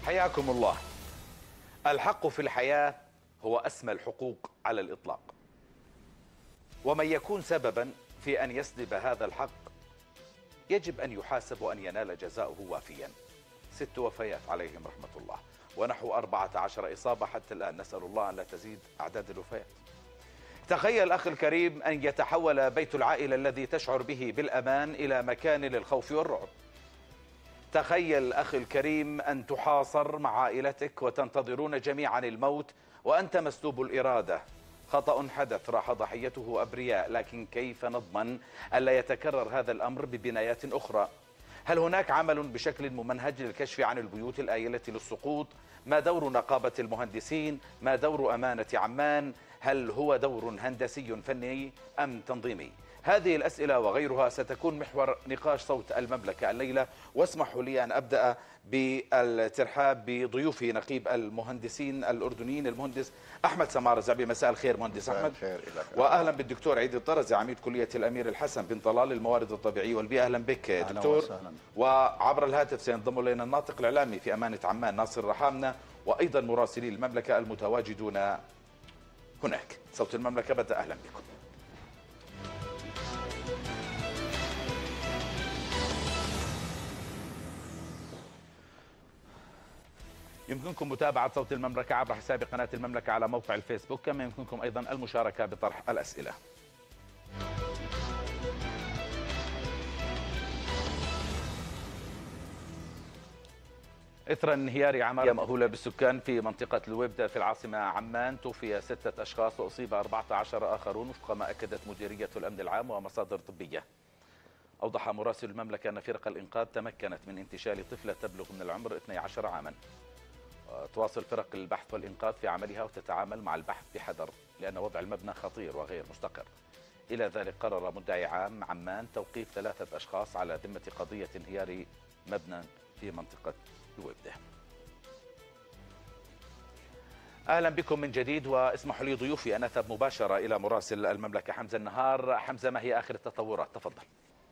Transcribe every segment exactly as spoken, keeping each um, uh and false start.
حياكم الله. الحق في الحياة هو أسمى الحقوق على الإطلاق، ومن يكون سببا في أن يسلب هذا الحق يجب أن يحاسب وأن ينال جزاؤه وافيا. ست وفيات عليهم رحمة الله، ونحو أربعة عشر إصابة حتى الآن، نسأل الله أن لا تزيد أعداد الوفيات. تخيل أخي الكريم أن يتحول بيت العائلة الذي تشعر به بالأمان إلى مكان للخوف والرعب. تخيل أخي الكريم أن تحاصر مع عائلتك وتنتظرون جميعا الموت وأنت مسلوب الإرادة. خطأ حدث راح ضحيته أبرياء، لكن كيف نضمن ألا يتكرر هذا الأمر ببنايات أخرى؟ هل هناك عمل بشكل ممنهج للكشف عن البيوت الآيلة للسقوط؟ ما دور نقابة المهندسين؟ ما دور أمانة عمان؟ هل هو دور هندسي فني أم تنظيمي؟ هذه الأسئلة وغيرها ستكون محور نقاش صوت المملكة الليلة، واسمحوا لي أن أبدأ بالترحاب بضيوفي نقيب المهندسين الأردنيين المهندس أحمد سمار الزعبي. مساء الخير مهندس أحمد. وأهلا بالدكتور عيد الطرزي عميد كلية الأمير الحسن بن طلال للموارد الطبيعية والبيئة. أهلا بك دكتور. وعبر الهاتف سينضم إلينا الناطق الإعلامي في أمانة عمان ناصر رحامنة، وأيضا مراسلي المملكة المتواجدون هناك. صوت المملكة بدأ. أهلا بكم. يمكنكم متابعة صوت المملكة عبر حساب قناة المملكة على موقع الفيسبوك، كما يمكنكم أيضا المشاركة بطرح الأسئلة. إثر انهيار عمارة مأهولة بالسكان في منطقة الويبدة في العاصمة عمان، توفي ستة أشخاص وأصيب أربعة عشر آخرون وفق ما أكدت مديرية الأمن العام ومصادر طبية. أوضح مراسل المملكة أن فرق الإنقاذ تمكنت من انتشال طفلة تبلغ من العمر اثني عشر عاما. تواصل فرق البحث والإنقاذ في عملها وتتعامل مع البحث بحذر لأن وضع المبنى خطير وغير مستقر. إلى ذلك قرر مدعي عام عمان توقيف ثلاثة أشخاص على ذمة قضية انهيار مبنى في منطقة الويبدة. أهلا بكم من جديد، واسمحوا لي ضيوفي أن أذهب مباشرة إلى مراسل المملكة حمزة النهار. حمزة، ما هي آخر التطورات؟ تفضل.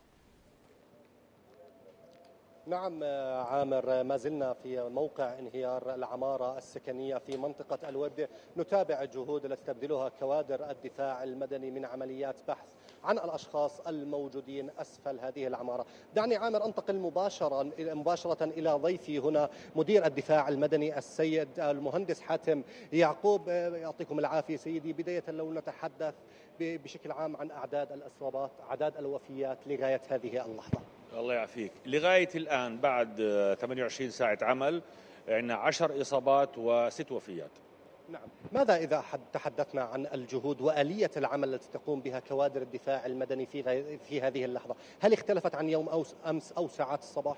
نعم عامر، ما زلنا في موقع انهيار العمارة السكنية في منطقة الويبدة، نتابع الجهود التي تبذلها كوادر الدفاع المدني من عمليات بحث عن الأشخاص الموجودين أسفل هذه العمارة. دعني عامر أنتقل مباشرة مباشرة إلى ضيفي هنا مدير الدفاع المدني السيد المهندس حاتم يعقوب. يعطيكم العافية سيدي. بداية لو نتحدث بشكل عام عن أعداد الإصابات، أعداد الوفيات لغاية هذه اللحظة. الله يعافيك. لغاية الآن بعد ثمانية وعشرين ساعة عمل عندنا عشر إصابات وست وفيات. نعم، ماذا إذا تحدثنا عن الجهود وآلية العمل التي تقوم بها كوادر الدفاع المدني في في هذه اللحظة؟ هل اختلفت عن يوم أو أمس أو ساعات الصباح؟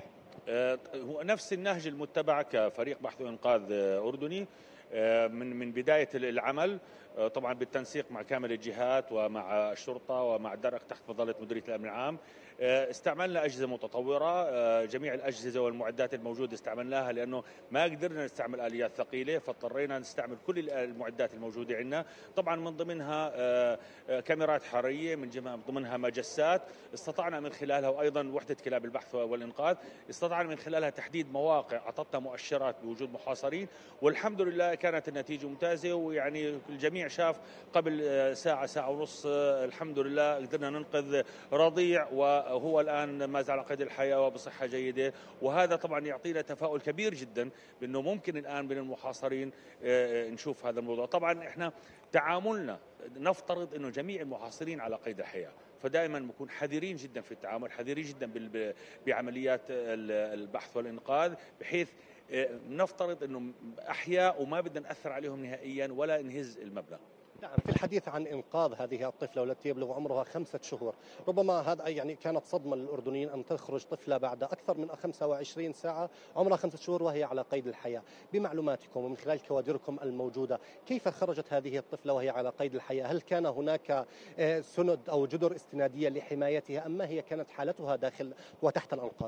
هو نفس النهج المتبع كفريق بحث وإنقاذ أردني من من بداية العمل، طبعا بالتنسيق مع كامل الجهات ومع الشرطة ومع الدرك تحت مظلة مديرية الأمن العام. استعملنا أجهزة متطورة، جميع الأجهزة والمعدات الموجودة استعملناها لأنه ما قدرنا نستعمل آليات ثقيلة، فاضطرينا نستعمل كل المعدات الموجودة عندنا. طبعا من ضمنها كاميرات حرارية، من ضمنها مجسات استطعنا من خلالها، وأيضا وحدة كلاب البحث والإنقاذ استطعنا من خلالها تحديد مواقع أعطتنا مؤشرات بوجود محاصرين، والحمد لله كانت النتيجة ممتازة. ويعني الجميع شاف قبل ساعة ساعة ونص الحمد لله قدرنا ننقذ رضيع، وهو الآن ما زال على قيد الحياة وبصحة جيدة. وهذا طبعا يعطينا تفاؤل كبير جدا بأنه ممكن الآن من المحاصرين نشوف هذا الموضوع. طبعا احنا تعاملنا نفترض أنه جميع المحاصرين على قيد الحياة، فدائما نكون حذرين جدا في التعامل، حذرين جدا بعمليات البحث والإنقاذ، بحيث نفترض أنه أحياء وما بدنا نأثر عليهم نهائيا ولا نهز المبنى. نعم، في الحديث عن إنقاذ هذه الطفلة والتي يبلغ عمرها خمسة شهور، ربما هذا يعني كانت صدمة للأردنيين أن تخرج طفلة بعد أكثر من خمسة وعشرين ساعة عمرها خمسة شهور وهي على قيد الحياة. بمعلوماتكم ومن خلال كوادركم الموجودة، كيف خرجت هذه الطفلة وهي على قيد الحياة؟ هل كان هناك سند أو جدر استنادية لحمايتها، أم ما هي كانت حالتها داخل وتحت الأنقاض؟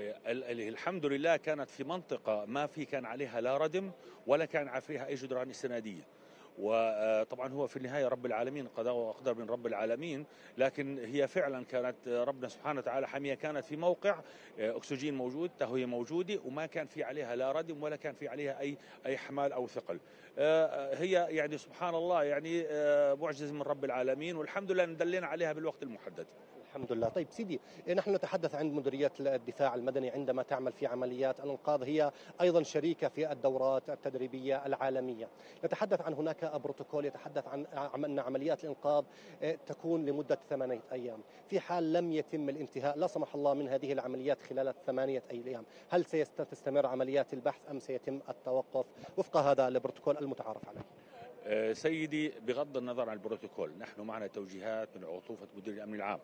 الحمد لله كانت في منطقة ما في كان عليها لا ردم ولا كان فيها أي جدران استنادية، وطبعا هو في النهاية رب العالمين، قضاء وأقدر من رب العالمين، لكن هي فعلا كانت ربنا سبحانه وتعالى حمية، كانت في موقع أكسجين موجود، تهوية موجودة، وما كان في عليها لا ردم ولا كان في عليها أي أي حمال أو ثقل. هي يعني سبحان الله يعني معجزة من رب العالمين، والحمد لله ندلنا عليها بالوقت المحدد. الحمد لله. طيب سيدي، نحن نتحدث عن مديرية الدفاع المدني عندما تعمل في عمليات الإنقاذ، هي أيضا شريكة في الدورات التدريبية العالمية. نتحدث عن هناك بروتوكول يتحدث عن أن عمليات الإنقاذ تكون لمدة ثمانية أيام. في حال لم يتم الانتهاء لا سمح الله من هذه العمليات خلال الثمانية أيام، هل ستستمر عمليات البحث أم سيتم التوقف وفق هذا البروتوكول المتعارف عليه؟ سيدي، بغض النظر عن البروتوكول، نحن معنا توجيهات من عطوفة مدير الأمن العام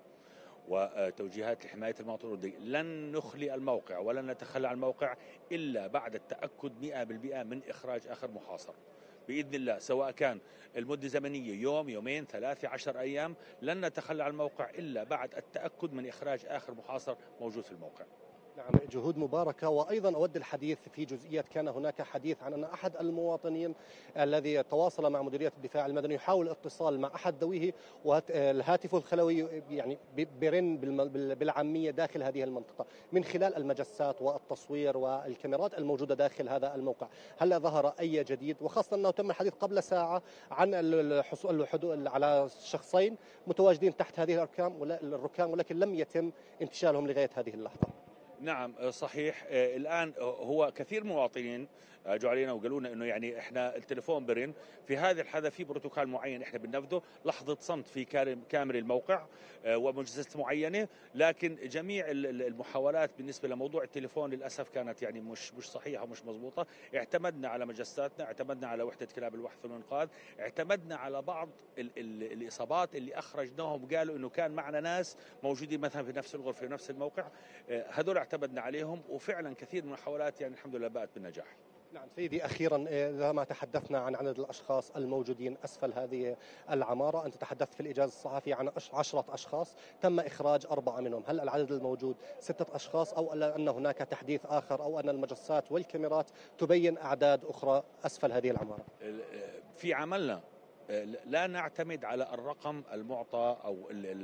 وتوجيهات لحماية المواطن الأردني، لن نخلي الموقع ولن نتخلى عن الموقع إلا بعد التأكد مئة بالمئة من إخراج آخر محاصر بإذن الله، سواء كان المدة زمنية يوم، يومين، ثلاثة، عشر أيام، لن نتخلى عن الموقع إلا بعد التأكد من إخراج آخر محاصر موجود في الموقع. نعم، جهود مباركة. وأيضا أود الحديث في جزئية، كان هناك حديث عن أن أحد المواطنين الذي تواصل مع مديرية الدفاع المدني يحاول الاتصال مع أحد ذويه والهاتف الخلوي يعني برن بالعامية داخل هذه المنطقة من خلال المجسات والتصوير والكاميرات الموجودة داخل هذا الموقع. هل ظهر أي جديد؟ وخاصة أنه تم الحديث قبل ساعة عن الحصول على شخصين متواجدين تحت هذه الركام ولكن لم يتم انتشالهم لغاية هذه اللحظة. نعم صحيح. الآن هو كثير مواطنين اجوا علينا وقالوا لنا انه يعني احنا التليفون برن، في هذه الحالة في بروتوكول معين احنا بننفذه، لحظة صمت في كاميرا الموقع ومجززة معينة، لكن جميع المحاولات بالنسبة لموضوع التليفون للأسف كانت يعني مش مش صحيحة ومش مضبوطة. اعتمدنا على مجساتنا، اعتمدنا على وحدة كلاب البحث والإنقاذ، اعتمدنا على بعض ال ال الإصابات اللي أخرجناهم، قالوا انه كان معنا ناس موجودين مثلا في نفس الغرفة في نفس الموقع، هذول اعتمدنا عليهم وفعلا كثير من المحاولات يعني الحمد لله بقت بالنجاح. نعم سيدي، أخيرا إذا ما تحدثنا عن عدد الأشخاص الموجودين أسفل هذه العمارة، أنت تحدثت في الإجازة الصحفي عن عشرة أشخاص تم إخراج أربعة منهم، هل العدد الموجود ستة أشخاص أو أن هناك تحديث آخر أو أن المجسات والكاميرات تبين أعداد أخرى أسفل هذه العمارة؟ في عملنا لا نعتمد على الرقم المعطى أو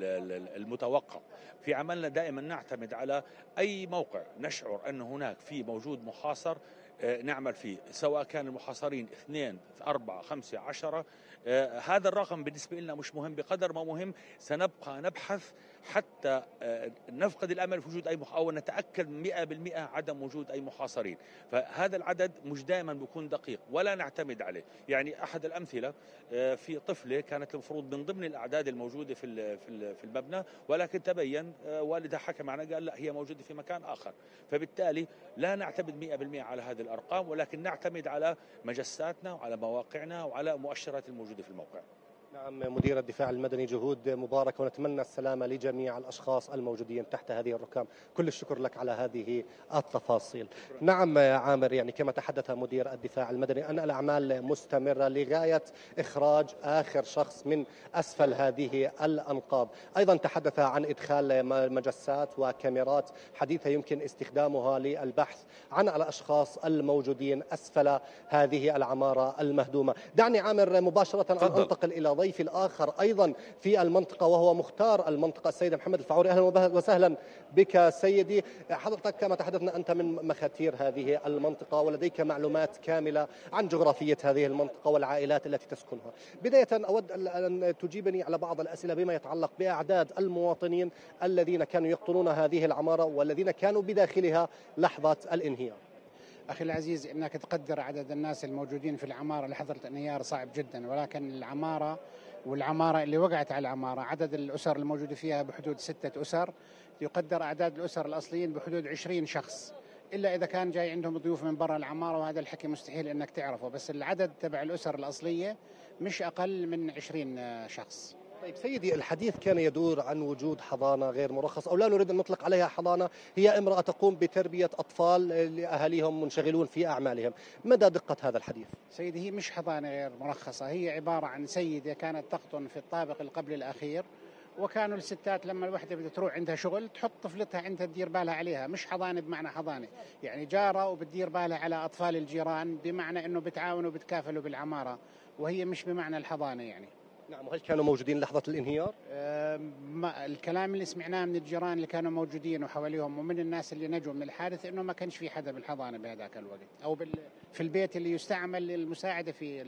المتوقع، في عملنا دائما نعتمد على أي موقع نشعر أن هناك في موجود محاصر نعمل فيه، سواء كان المحاصرين اثنين، أربعة، خمسة، عشرة، هذا الرقم بالنسبة لنا مش مهم بقدر ما مهم سنبقى نبحث حتى نفقد الأمل في وجود أي مح... أو نتأكد مئة بالمئة عدم وجود أي محاصرين. فهذا العدد مش دائما بيكون دقيق ولا نعتمد عليه. يعني أحد الأمثلة في طفلة كانت المفروض من ضمن الأعداد الموجودة في في المبنى، ولكن تبين والدها حكى معنا قال لا هي موجودة في مكان آخر، فبالتالي لا نعتمد مئة بالمئة على هذه الأرقام، ولكن نعتمد على مجساتنا وعلى مواقعنا وعلى مؤشرات الموجودة في الموقع. نعم مدير الدفاع المدني، جهود مباركة ونتمنى السلامة لجميع الأشخاص الموجودين تحت هذه الركام. كل الشكر لك على هذه التفاصيل. نعم عامر، يعني كما تحدث مدير الدفاع المدني أن الأعمال مستمرة لغاية إخراج آخر شخص من أسفل هذه الأنقاض. أيضا تحدث عن إدخال مجسات وكاميرات حديثة يمكن استخدامها للبحث عن الأشخاص الموجودين أسفل هذه العمارة المهدومة. دعني عامر مباشرة أن أنتقل إلى ضيفي الآخر أيضا في المنطقة وهو مختار المنطقة السيد محمد الفعوري. أهلا وسهلا بك سيدي. حضرتك كما تحدثنا أنت من مخاتير هذه المنطقة ولديك معلومات كاملة عن جغرافية هذه المنطقة والعائلات التي تسكنها. بداية أود أن تجيبني على بعض الأسئلة بما يتعلق بأعداد المواطنين الذين كانوا يقطنون هذه العمارة والذين كانوا بداخلها لحظة الانهيار. أخي العزيز، إنك تقدر عدد الناس الموجودين في العمارة لحظة الانهيار صعب جدا، ولكن العمارة والعمارة اللي وقعت على العمارة عدد الأسر الموجودة فيها بحدود ستة أسر، يقدر أعداد الأسر الأصليين بحدود عشرين شخص، إلا إذا كان جاي عندهم ضيوف من برا العمارة، وهذا الحكي مستحيل إنك تعرفه، بس العدد تبع الأسر الأصلية مش أقل من عشرين شخص. طيب سيدي، الحديث كان يدور عن وجود حضانة غير مرخصة، أو لا نريد أن نطلق عليها حضانة، هي امرأة تقوم بتربية أطفال لأهاليهم منشغلون في أعمالهم. مدى دقة هذا الحديث؟ سيدي، هي مش حضانة غير مرخصة، هي عبارة عن سيدة كانت تقطن في الطابق القبل الأخير، وكانوا الستات لما الوحده بدها تروح عندها شغل تحط طفلتها عندها تدير بالها عليها، مش حضانه بمعنى حضانه، يعني جاره وبتدير بالها على اطفال الجيران بمعنى انه بتعاونوا وبتكافلوا بالعماره، وهي مش بمعنى الحضانه يعني. نعم. وهل كانوا موجودين لحظة الانهيار؟ ما الكلام اللي سمعناه من الجيران اللي كانوا موجودين وحواليهم ومن الناس اللي نجوا من الحادث انه ما كانش في حدا بالحضانه بهذاك الوقت او بال في البيت اللي يستعمل للمساعده في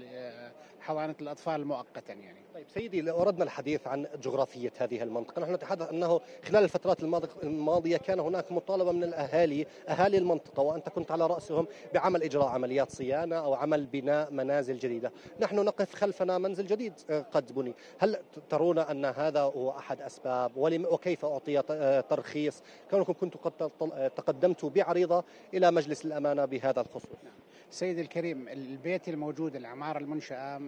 حضانه الاطفال مؤقتا يعني. طيب سيدي، لو أردنا الحديث عن جغرافية هذه المنطقة، نحن نتحدث أنه خلال الفترات الماضية كان هناك مطالبة من الأهالي أهالي المنطقة وأنت كنت على رأسهم بعمل إجراء عمليات صيانة أو عمل بناء منازل جديدة. نحن نقف خلفنا منزل جديد قد بني، هل ترون أن هذا هو أحد أسباب وكيف أعطي ترخيص كونكم كنتم قد تقدمتوا بعريضة إلى مجلس الأمانة بهذا الخصوص؟ سيدي الكريم، البيت الموجود العمارة المنشأة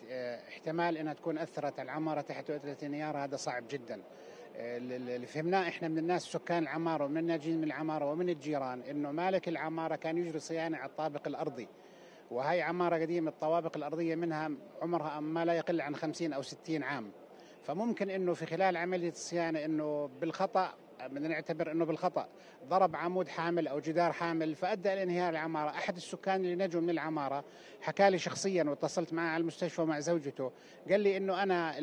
احتمال أنها تكون أثرت العمارة تحت وترة انهيار، هذا صعب جدا. اللي فهمناه احنا من الناس سكان العمارة ومن الناجين من العمارة ومن الجيران انه مالك العمارة كان يجري صيانة على الطابق الأرضي، وهي عمارة قديمة الطوابق الأرضية منها عمرها ما لا يقل عن خمسين أو ستين عام، فممكن انه في خلال عملية الصيانة انه بالخطأ، بدنا نعتبر انه بالخطأ ضرب عمود حامل او جدار حامل فادى الى انهيار العماره. احد السكان اللي نجوا من العماره حكى لي شخصيا واتصلت معه على المستشفى مع زوجته، قال لي انه انا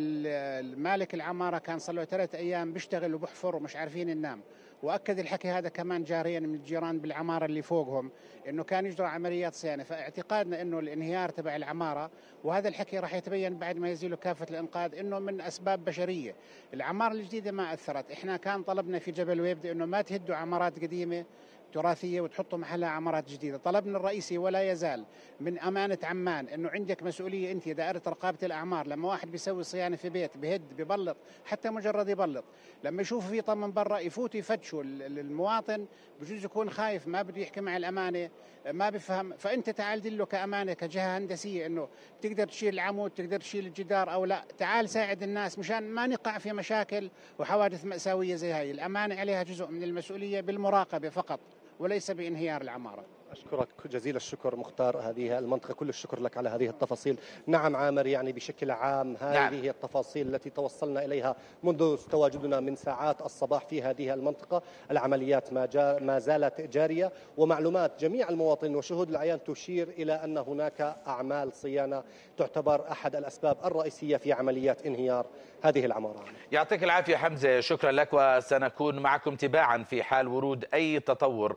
مالك العماره كان صار له ثلاث ايام بيشتغل وبحفر ومش عارفين ننام، واكد الحكي هذا كمان جاريا من الجيران بالعماره اللي فوقهم انه كان يجرى عمليات صيانه. فاعتقادنا انه الانهيار تبع العماره، وهذا الحكي راح يتبين بعد ما يزيلوا كافه الانقاذ، انه من اسباب بشريه. العماره الجديده ما اثرت، احنا كان طلبنا في جبل ويبدأ انه ما تهدوا عمارات قديمه تراثيه وتحطوا محلها عمارات جديده. طلبنا الرئيسي ولا يزال من امانه عمان انه عندك مسؤوليه انت دائره رقابه الاعمار، لما واحد بيسوي صيانه في بيت بهد ببلط، حتى مجرد يبلط، لما يشوفوا في طم من برا يفوتوا يفتشوا المواطن، بجوز يكون خايف ما بده يحكي مع الامانه ما بفهم، فانت تعال دله كامانه كجهه هندسيه انه تقدر تشيل العمود تقدر تشيل الجدار او لا، تعال ساعد الناس مشان ما نقع في مشاكل وحوادث مأساويه زي هاي. الامانه عليها جزء من المسؤوليه بالمراقبه فقط وليس بانهيار العماره. أشكرك جزيل الشكر مختار هذه المنطقة، كل الشكر لك على هذه التفاصيل. نعم عامر، يعني بشكل عام هذه نعم. هي التفاصيل التي توصلنا إليها منذ تواجدنا من ساعات الصباح في هذه المنطقة. العمليات ما, جا ما زالت جارية، ومعلومات جميع المواطنين وشهود العيان تشير إلى أن هناك أعمال صيانة تعتبر أحد الأسباب الرئيسية في عمليات انهيار هذه العمارة. يعطيك العافية حمزة، شكرا لك، وسنكون معكم تباعا في حال ورود أي تطور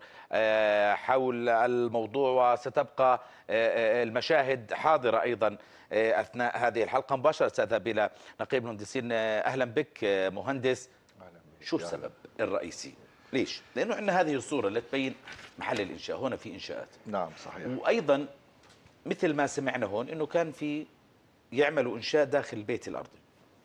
حول الموضوع، وستبقى المشاهد حاضرة أيضا أثناء هذه الحلقة. مباشرة سأذهب إلى نقيب المهندسين. أهلا بك مهندس. شو السبب الرئيسي؟ ليش؟ لأنه عندنا هذه الصورة اللي تبين محل الإنشاء، هنا في إنشاءات. نعم صحيح. وأيضا مثل ما سمعنا هون أنه كان في يعملوا إنشاء داخل البيت الأرضي.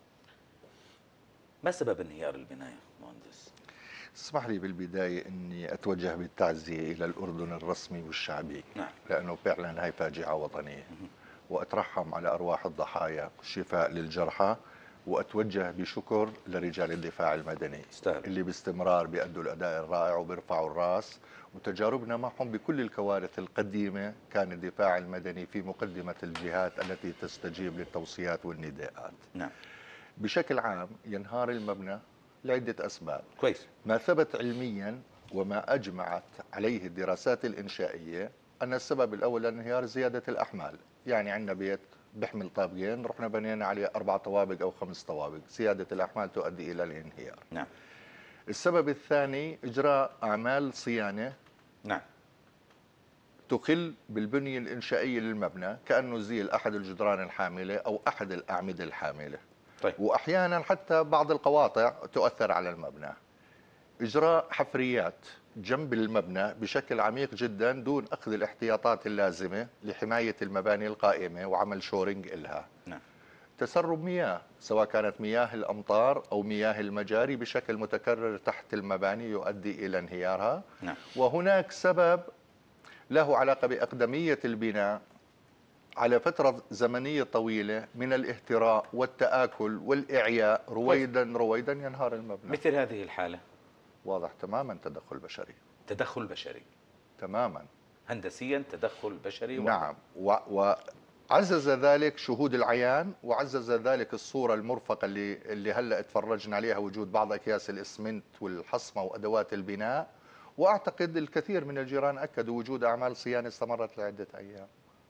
ما سبب انهيار البناية مهندس؟ اسمح لي بالبداية أني أتوجه بالتعزية إلى الأردن الرسمي والشعبي. نعم. لأنه فعلا هاي فاجعة وطنية. وأترحم على أرواح الضحايا، شفاء للجرحى، وأتوجه بشكر لرجال الدفاع المدني استهل. اللي باستمرار بيأدوا الأداء الرائع وبيرفعوا الرأس، وتجاربنا معهم بكل الكوارث القديمة كان الدفاع المدني في مقدمة الجهات التي تستجيب للتوصيات والنداءات. نعم. بشكل عام ينهار المبنى لعدة أسباب. كويس. ما ثبت علميا وما أجمعت عليه الدراسات الإنشائية أن السبب الأول للانهيار زيادة الأحمال. يعني عندنا بيت بيحمل طابقين، رحنا بنينا عليه أربع طوابق أو خمس طوابق، زيادة الأحمال تؤدي إلى الانهيار. نعم. السبب الثاني إجراء أعمال صيانة نعم تخل بالبنية الإنشائية للمبنى، كأنه زيل أحد الجدران الحاملة أو أحد الأعمدة الحاملة. طيب. وأحيانا حتى بعض القواطع تؤثر على المبنى. إجراء حفريات جنب المبنى بشكل عميق جدا دون أخذ الاحتياطات اللازمة لحماية المباني القائمة وعمل شورينج إلها. نعم. تسرب مياه، سواء كانت مياه الأمطار أو مياه المجاري بشكل متكرر تحت المباني يؤدي إلى انهيارها. نعم. وهناك سبب له علاقة بأقدمية البناء على فترة زمنية طويلة من الاهتراء والتآكل والإعياء، رويدا رويدا ينهار المبنى. مثل هذه الحالة واضح تماما تدخل بشري. تدخل بشري تماما. هندسيا تدخل بشري. نعم. و... عزز ذلك شهود العيان، وعزز ذلك الصورة المرفقة اللي اللي هلا تفرجنا عليها، وجود بعض أكياس الإسمنت والحصمة وأدوات البناء. وأعتقد الكثير من الجيران أكدوا وجود أعمال صيانة استمرت لعدة أيام.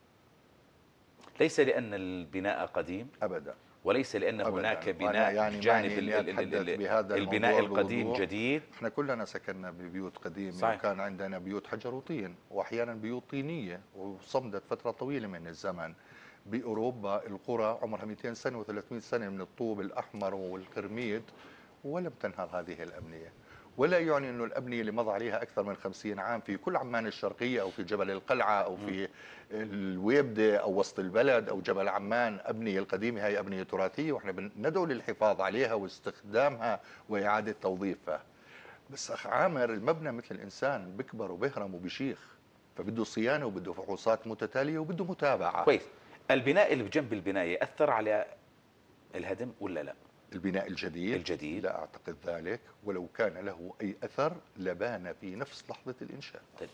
ليس لأن البناء قديم أبدا، وليس لأن أبداً. هناك بناء يعني جانب بهذا البناء القديم جديد. احنا كلنا سكننا ببيوت قديمة، صحيح. وكان عندنا بيوت حجر وطين، وأحيانا بيوت طينية، وصمدت فترة طويلة من الزمن. بأوروبا القرى عمرها مئتين سنة وثلاثمئة سنة من الطوب الأحمر والقرميد، ولم تنهار هذه الأبنية. ولا يعني أنه الأبنية اللي مضى عليها أكثر من خمسين عام في كل عمان الشرقية أو في جبل القلعة أو في الويبدة أو وسط البلد أو جبل عمان، أبنية القديمة هي أبنية تراثية، وإحنا بندعو للحفاظ عليها واستخدامها وإعادة توظيفها. بس أخ عامر، المبنى مثل الإنسان بكبر وبيهرم وبيشيخ، فبده صيانة وبده فحوصات متتالية وبده متابعة. كويس. البناء اللي بجنب البناء يأثر على الهدم ولا لا؟ البناء الجديد الجديد لا أعتقد ذلك، ولو كان له أي أثر لبان في نفس لحظة الإنشاء. طيب.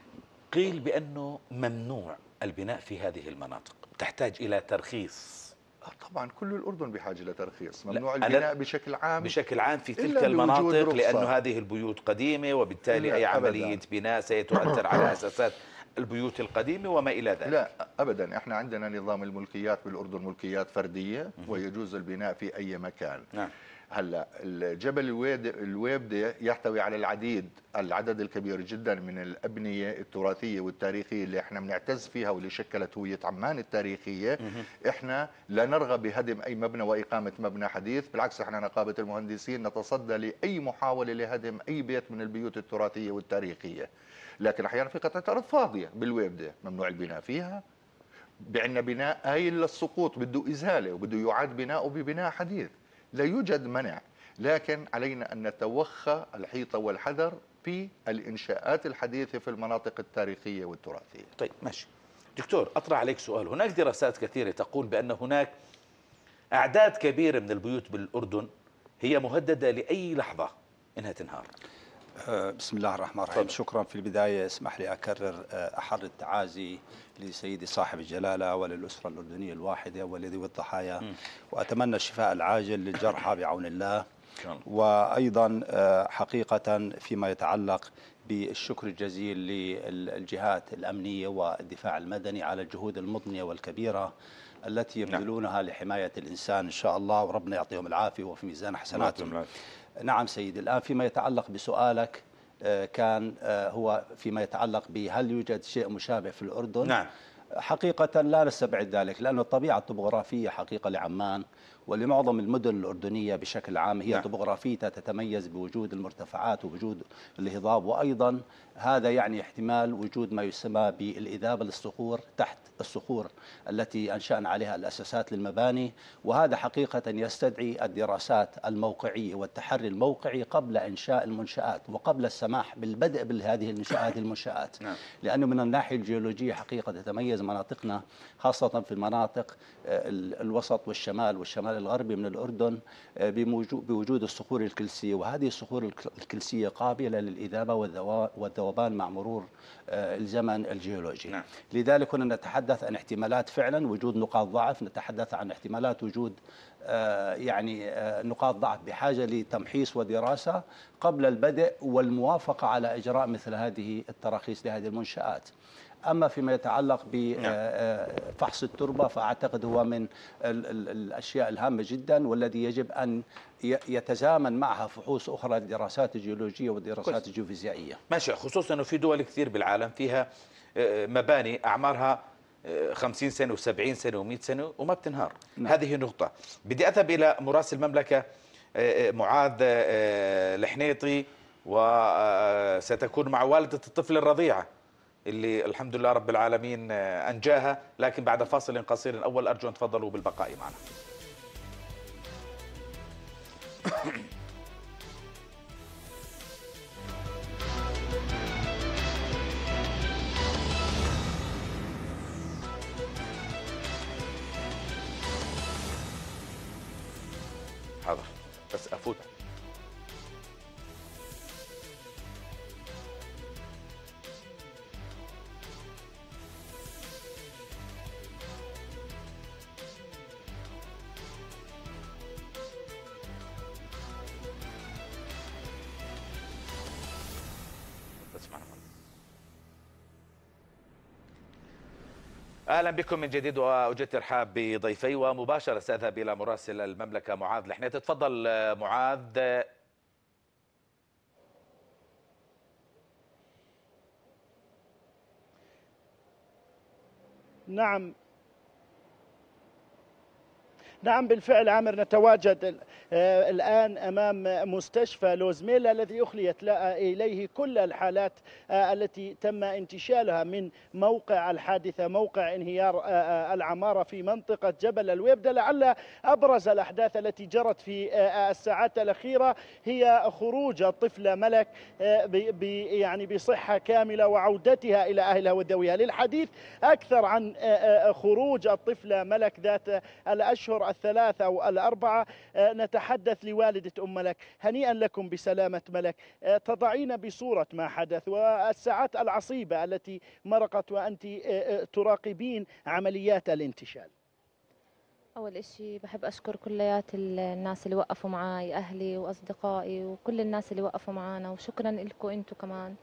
قيل بأنه ممنوع البناء في هذه المناطق، تحتاج إلى ترخيص. طبعا كل الأردن بحاجة لترخيص، ممنوع لا. البناء بشكل عام بشكل عام في تلك المناطق، لأنه هذه البيوت قديمة، وبالتالي أي عملية أبداً. بناء سيتؤثر على أساسات البيوت القديمة وما إلى ذلك. لا أبدا، احنا عندنا نظام الملكيات بالأردن ملكيات فردية، ويجوز البناء في أي مكان. نعم. هلا الجبل الويبدة يحتوي على العديد العدد الكبير جدا من الأبنية التراثية والتاريخية اللي احنا بنعتز فيها واللي شكلت هوية عمان التاريخية. احنا لا نرغب بهدم أي مبنى وإقامة مبنى حديث، بالعكس احنا نقابة المهندسين نتصدى لأي محاولة لهدم أي بيت من البيوت التراثية والتاريخية. لكن احيانا في قطعة أرض فاضية بالويبدة ممنوع البناء فيها، بعنا بناء هايل للسقوط بده إزالة وبده يعاد بناؤه ببناء حديث، لا يوجد منع. لكن علينا أن نتوخى الحيطة والحذر في الإنشاءات الحديثة في المناطق التاريخية والتراثية. طيب ماشي دكتور، أطرح عليك سؤال. هناك دراسات كثيرة تقول بأن هناك أعداد كبيرة من البيوت بالأردن هي مهددة لأي لحظة إنها تنهار. بسم الله الرحمن الرحيم. شكرا. في البداية اسمح لي أكرر أحر التعازي لسيدي صاحب الجلالة وللأسرة الأردنية الواحدة ولذوي الضحايا، م. وأتمنى الشفاء العاجل للجرحى بعون الله. وأيضا حقيقة فيما يتعلق بالشكر الجزيل للجهات الأمنية والدفاع المدني على الجهود المضنية والكبيرة التي يبذلونها لحماية الإنسان إن شاء الله، وربنا يعطيهم العافية وفي ميزان حسناتهم. نعم سيدي. الآن فيما يتعلق بسؤالك كان هو فيما يتعلق بهل يوجد شيء مشابه في الأردن. نعم. حقيقة لا نستبعد ذلك، لأن الطبيعة الطبوغرافية حقيقة لعمان ولمعظم المدن الأردنية بشكل عام هي نعم. طبوغرافيتها تتميز بوجود المرتفعات ووجود الهضاب، وأيضا هذا يعني احتمال وجود ما يسمى بالإذابة للصخور تحت الصخور التي أنشأنا عليها الأساسات للمباني، وهذا حقيقة يستدعي الدراسات الموقعية والتحري الموقعي قبل إنشاء المنشآت وقبل السماح بالبدء بهذه هذه المنشآت. نعم. لأنه من الناحية الجيولوجية حقيقة تتميز مناطقنا خاصة في المناطق الوسط والشمال والشمال الغربي من الأردن بوجود الصخور الكلسية، وهذه الصخور الكلسية قابلة للإذابة والذوبان مع مرور الزمن الجيولوجي. نعم. لذلك كنا نتحدث عن احتمالات فعلا وجود نقاط ضعف، نتحدث عن احتمالات وجود يعني نقاط ضعف بحاجة لتمحيص ودراسة قبل البدء والموافقة على إجراء مثل هذه التراخيص لهذه المنشآت. أما فيما يتعلق بفحص التربة فأعتقد هو من الأشياء الهامة جدا والذي يجب أن يتزامن معها فحوص أخرى الدراسات الجيولوجية والدراسات الجيوفيزيائية. ماشي، خصوصا أنه في دول كثير بالعالم فيها مباني أعمارها خمسين سنة وسبعين سنة ومئة سنة وما بتنهار. نعم. هذه نقطة. بدي أذهب إلى مراسل المملكة معاذ الحنيطي، وستكون مع والدة الطفل الرضيعة اللي الحمد لله رب العالمين أنجاها، لكن بعد فاصل قصير. أول أرجو أن تفضلوا بالبقاء معنا. حاضر بس أفوت. اهلا بكم من جديد، واجد ترحاب بضيفي، ومباشره ساذهب الى مراسل المملكه معاذ الحنيتي. تفضل معاذ. نعم نعم بالفعل عامر، نتواجد الآن أمام مستشفى لوزميلا الذي أخليت إليه كل الحالات التي تم انتشالها من موقع الحادثة، موقع انهيار العمارة في منطقة جبل الويبدة. لعل أبرز الأحداث التي جرت في الساعات الأخيرة هي خروج الطفلة ملك يعني بصحة كاملة وعودتها إلى أهلها وذويها. للحديث أكثر عن خروج الطفلة ملك ذات الأشهر الثلاثة أو الأربعة نتحدث لوالدة أم ملك. هنيئا لكم بسلامة ملك. تضعين بصورة ما حدث والساعات العصيبة التي مرقت وأنت تراقبين عمليات الانتشال. أول إشي بحب أشكر كليات الناس اللي وقفوا معي، أهلي وأصدقائي وكل الناس اللي وقفوا معنا، وشكرا لكم أنتم كمان.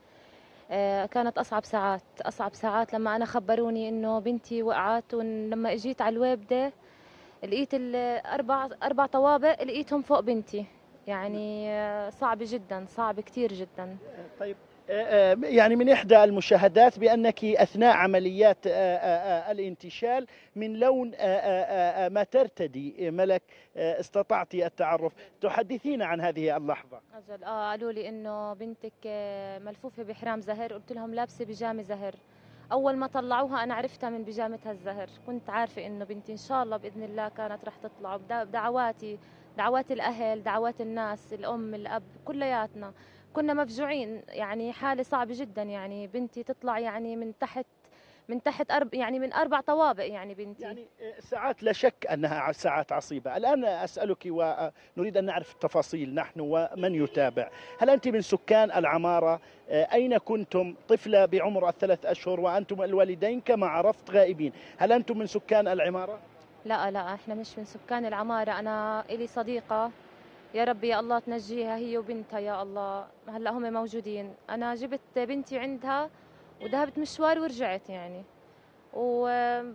كانت أصعب ساعات أصعب ساعات لما أنا خبروني إنه بنتي وقعت، ولما إجيت على الويبدة لقيت الأربع أربع طوابق لقيتهم فوق بنتي. يعني صعب جدا، صعب كتير جدا. طيب يعني من إحدى المشاهدات بأنك أثناء عمليات الانتشال من لون ما ترتدي ملك استطعت التعرف. تحدثين عن هذه اللحظة. أجل آه قالوا لي إنه بنتك ملفوفة بحرام زهر، قلت لهم لابسة بيجامة زهر. أول ما طلعوها أنا عرفتها من بيجامتها الزهر، كنت عارفة إنه بنتي إن شاء الله بإذن الله كانت رح تطلع. بدعواتي، دعوات الأهل، دعوات الناس، الأم الأب، كلياتنا كنا مفجوعين. يعني حالة صعبة جدا، يعني بنتي تطلع يعني من تحت من تحت أرب يعني من أربع طوابق. يعني بنتي يعني ساعات لا شك أنها ساعات عصيبة. الآن أسألك ونريد أن نعرف التفاصيل نحن ومن يتابع. هل أنت من سكان العمارة؟ أين كنتم؟ طفلة بعمر الثلاث أشهر وأنتم الوالدين كما عرفت غائبين. هل أنتم من سكان العمارة؟ لا لا احنا مش من سكان العمارة. أنا إلي صديقة، يا رب يا الله تنجيها هي وبنتها يا الله. هلا هم موجودين. أنا جبت بنتي عندها وذهبت مشوار ورجعت يعني، وسمعت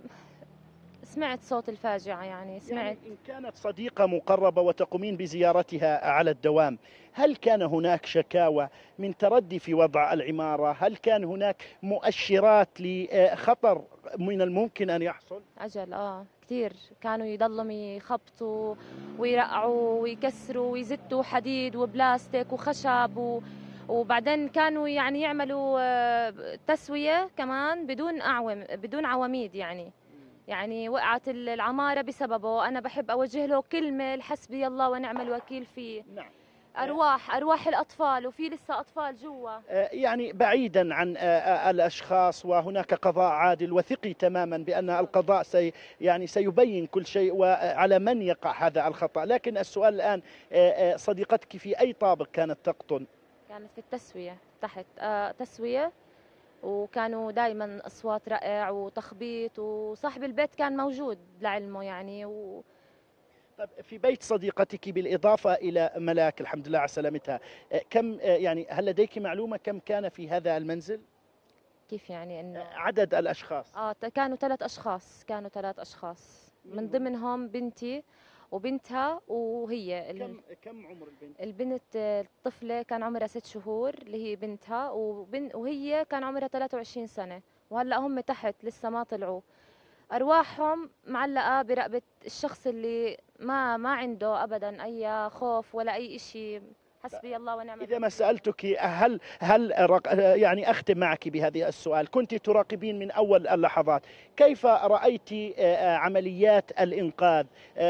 صوت الفاجعة. يعني سمعت. يعني إن كانت صديقة مقربة وتقومين بزيارتها على الدوام، هل كان هناك شكاوى من تردي في وضع العمارة؟ هل كان هناك مؤشرات لخطر من الممكن أن يحصل؟ أجل آه كثير. كانوا يضلوا يخبطوا ويرقعوا ويكسروا ويزتوا حديد وبلاستيك وخشب و... وبعدين كانوا يعني يعملوا تسوية كمان بدون أعوم بدون عواميد. يعني يعني وقعت العمارة بسببه. أنا بحب أوجه له كلمة حسبي الله ونعم الوكيل فيه. نعم. أرواح أرواح الأطفال، وفي لسه أطفال جوا. يعني بعيدا عن الأشخاص وهناك قضاء عادل، وثقي تماما بأن القضاء سي يعني سيبين كل شيء وعلى من يقع هذا الخطأ. لكن السؤال الآن، صديقتك في أي طابق كانت تقطن؟ كانت في التسوية تحت آه تسوية، وكانوا دائما أصوات رائع وتخبيط، وصاحب البيت كان موجود لعلمه يعني و... طيب في بيت صديقتك بالإضافة إلى ملاك الحمد لله على سلامتها، كم يعني هل لديك معلومة كم كان في هذا المنزل؟ كيف يعني انه عدد الأشخاص؟ اه كانوا ثلاث أشخاص كانوا ثلاث أشخاص من ضمنهم بنتي وبنتها وهي. كم كم عمر البنت؟ البنت الطفلة كان عمرها ست شهور اللي هي بنتها، وبن وهي كان عمرها ثلاثة وعشرين سنة، وهلا هم تحت لسه ما طلعوا. أرواحهم معلقة برقبة الشخص اللي ما ما عنده أبدا أي خوف ولا أي شيء. حسبي الله ونعم الوكيل. إذا ما سألتك هل هل يعني أختم معك بهذا السؤال، كنت تراقبين من أول اللحظات، كيف رأيت عمليات الإنقاذ؟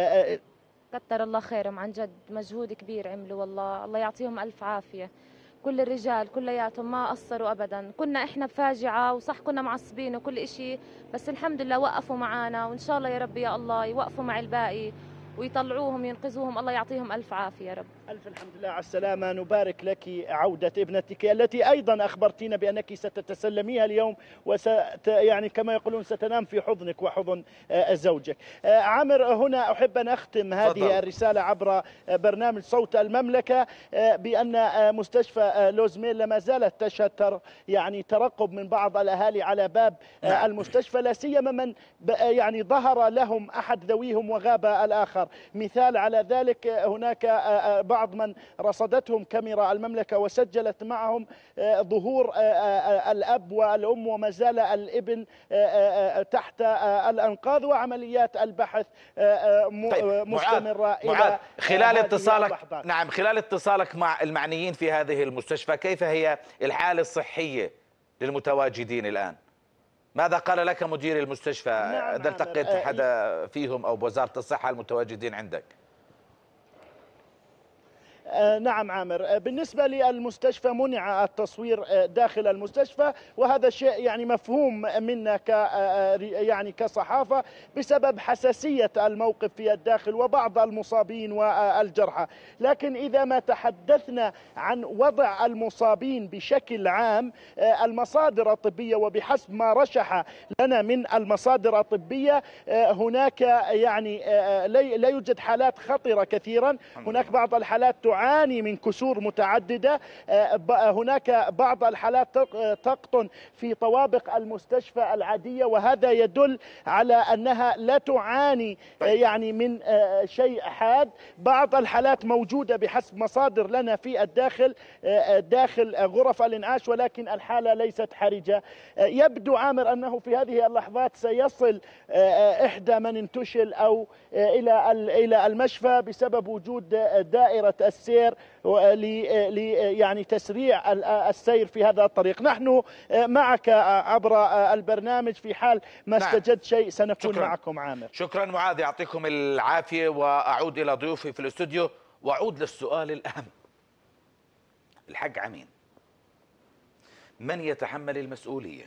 كتر الله خيرهم عن جد، مجهود كبير عملوا والله، الله يعطيهم ألف عافية. كل الرجال كلياتهم ما قصروا أبدا. كنا إحنا بفاجعة وصح كنا معصبين وكل إشي، بس الحمد لله وقفوا معنا، وإن شاء الله يا رب يا الله يوقفوا مع الباقي ويطلعوهم ينقذوهم. الله يعطيهم ألف عافية يا رب. ألف الحمد لله على السلامة. نبارك لك عودة ابنتك التي أيضا أخبرتينا بأنك ستتسلميها اليوم وست يعني كما يقولون ستنام في حضنك وحضن زوجك. عامر، هنا أحب أن أختم هذه فضل. الرسالة عبر برنامج صوت المملكة بأن مستشفى لوزميل ما زالت تشهد يعني ترقب من بعض الأهالي على باب نعم. المستشفى، لا سيما من يعني ظهر لهم أحد ذويهم وغاب الآخر. مثال على ذلك هناك بعض من رصدتهم كاميرا المملكة وسجلت معهم ظهور الأب والأم وما زال الابن تحت الأنقاض، وعمليات البحث مستمرة. طيب. إلى خلال اتصالك نعم خلال اتصالك مع المعنيين في هذه المستشفى، كيف هي الحالة الصحية للمتواجدين الآن؟ ماذا قال لك مدير المستشفى؟ نعم هل التقيت حدا فيهم أو بوزارة الصحة المتواجدين عندك؟ نعم عامر، بالنسبة للمستشفى منع التصوير داخل المستشفى، وهذا شيء يعني مفهوم منا ك يعني كصحافة بسبب حساسية الموقف في الداخل وبعض المصابين والجرحى. لكن إذا ما تحدثنا عن وضع المصابين بشكل عام، المصادر الطبية وبحسب ما رشح لنا من المصادر الطبية هناك يعني لا يوجد حالات خطرة كثيرا. هناك بعض الحالات تعاني من كسور متعددة، هناك بعض الحالات تقطن في طوابق المستشفى العادية، وهذا يدل على أنها لا تعاني يعني من شيء حاد. بعض الحالات موجودة بحسب مصادر لنا في الداخل داخل غرف الإنعاش، ولكن الحالة ليست حرجة. يبدو عامر أنه في هذه اللحظات سيصل إحدى من انتشل أو إلى إلى المشفى بسبب وجود دائرة السير ل يعني تسريع السير في هذا الطريق. نحن معك عبر البرنامج، في حال ما استجد شيء سنكون شكرا. معكم عامر. شكرا معاذ، يعطيكم العافية. وأعود إلى ضيوفي في الاستوديو وأعود للسؤال الأهم: الحق عمين؟ من يتحمل المسؤولية؟